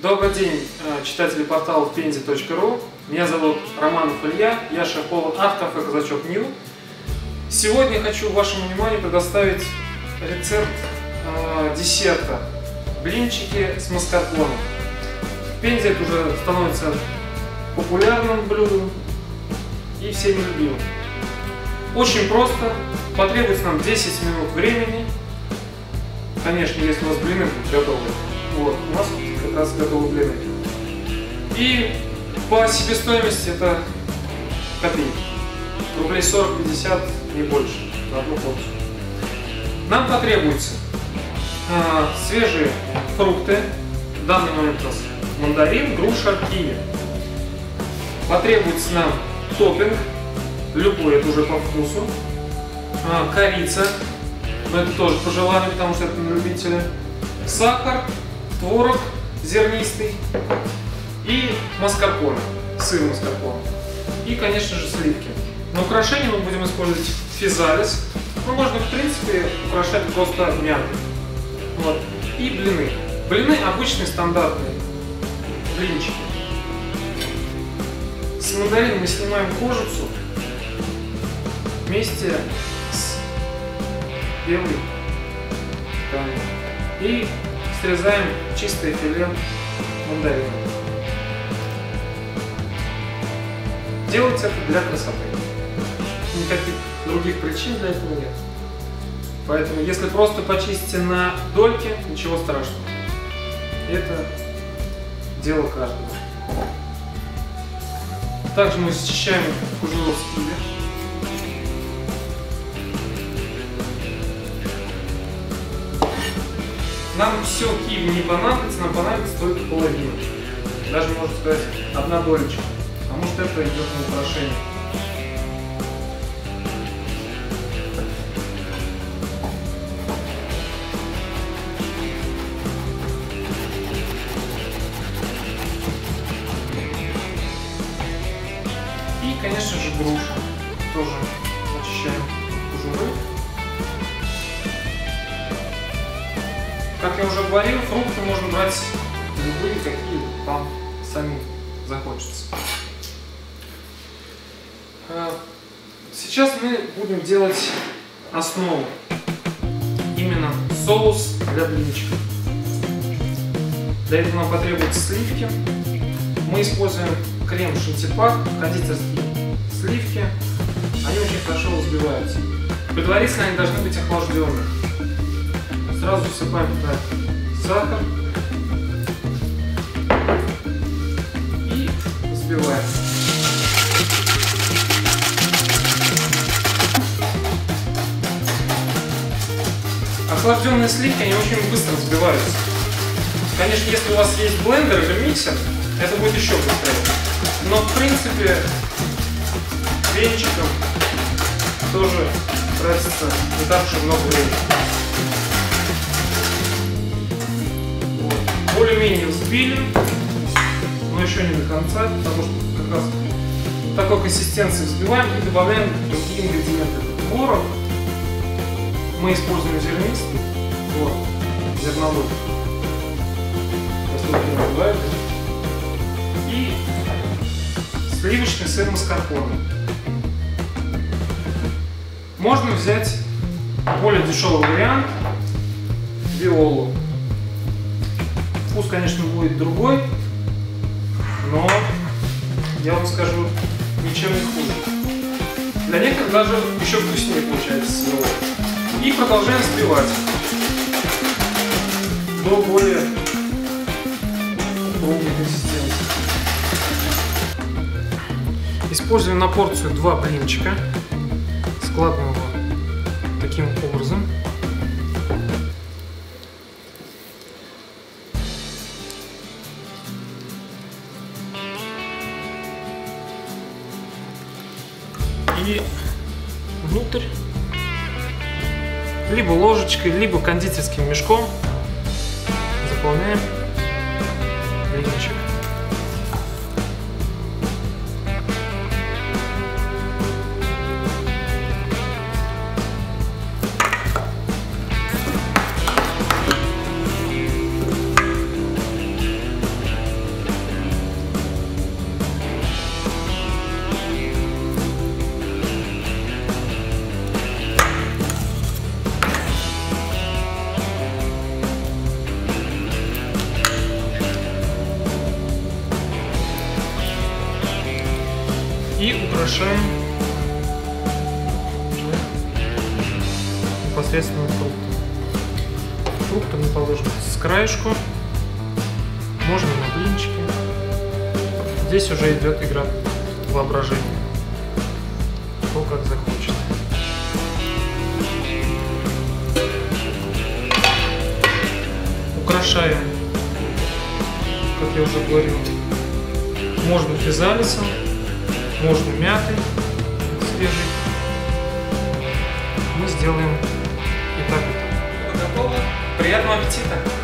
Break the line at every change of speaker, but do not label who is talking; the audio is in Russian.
Добрый день, читатели портала penzi.ru. Меня зовут Романов Илья, я шеф-повар арт-кафе «Казачок Нью». Сегодня я хочу вашему вниманию предоставить рецепт десерта блинчики с маскарпоне. В Пензе это уже становится популярным блюдом и всеми любимым. Очень просто, потребуется нам 10 минут времени. Конечно, если у вас блины будут готовы. Вот, у нас как раз готовы блины. И по себестоимости это копейки. Рублей 40-50, не больше, на одну порцию. Нам потребуется свежие фрукты. В данный момент у нас мандарин, груша, киви. Потребуется нам топпинг, любой, это уже по вкусу. Корица, но это тоже по желанию, потому что это на любителя. Сахар, творог зернистый и маскарпоне, сыр маскарпоне. И, конечно же, сливки. На украшение мы будем использовать физалис. Ну, можно, в принципе, украшать просто мятой. Вот. И блины. Блины обычные, стандартные блинчики. С мандарина мы снимаем кожицу вместе с белой тканью. И срезаем чистое филе мандарина. Делать это для красоты. Никаких других причин для этого нет. Поэтому, если просто почистите на дольки, ничего страшного. Это дело каждого. Также мы счищаем кожуру с киви. Нам все киви не понадобится, нам понадобится только половина. Даже, можно сказать, одна долечка. Потому что это идет на украшение. И, конечно же, грушу. Тоже очищаем кожуры. Как я уже говорил, фрукты можно брать любые, какие вам сами захочется. Сейчас мы будем делать основу, именно соус для блинчиков. Для этого нам потребуются сливки. Мы используем крем шантипак, кондитерские сливки. Они очень хорошо взбиваются. Предварительно они должны быть охлажденные. Сразу всыпаем туда сахар и взбиваем. Охлажденные сливки, они очень быстро взбиваются. Конечно, если у вас есть блендер или миксер, это будет еще быстрее. Но в принципе венчиком тоже тратится не так уж и много времени. Вот. Более-менее взбили, но еще не до конца, потому что как раз в такой консистенции взбиваем и добавляем другие ингредиенты. Творог. Мы используем зернистый, вот, зерновой, и сливочный сыр маскарпоне. Можно взять более дешевый вариант, виолу. Вкус, конечно, будет другой, но я вам скажу, ничем не хуже. Для некоторых даже еще вкуснее получается с виолой. И продолжаем взбивать до более ровной консистенции. Используем на порцию 2 блинчика. Складываем его таким образом. И внутрь либо ложечкой, либо кондитерским мешком заполняем блинчик. И украшаем непосредственно фруктом. Фрукты мы положим с краешку, можно на блинчики. Здесь уже идет игра воображения, кто как захочет. Украшаем, как я уже говорил, можно физалисом, можно мятой свежей. Мы сделаем и так, и так. Готово. Приятного аппетита!